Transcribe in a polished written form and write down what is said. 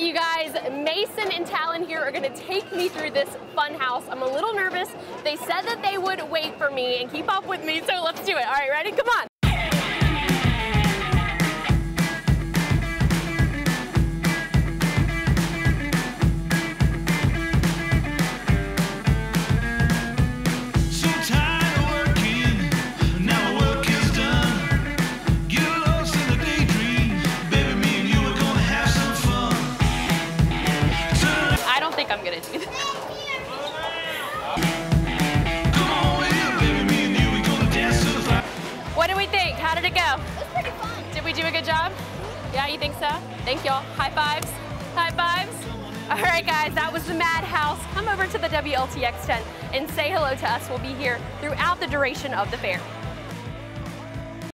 you guys. Mason and Talon here are gonna take me through this fun house. I'm a little nervous. They said that they would wait for me and keep up with me, so let's do it. All right, ready? Come on. I'm gonna do that. What do we think? How did it go? It was pretty fun. Did we do a good job? Yeah, you think so? Thank y'all. High fives. High fives. All right, guys, that was the Madhouse. Come over to the WLTX tent and say hello to us. We'll be here throughout the duration of the fair.